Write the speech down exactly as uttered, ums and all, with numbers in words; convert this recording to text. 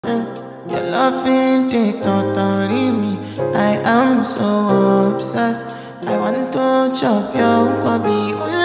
Your loving they totally me. I am so obsessed. I want to chop your kwabi.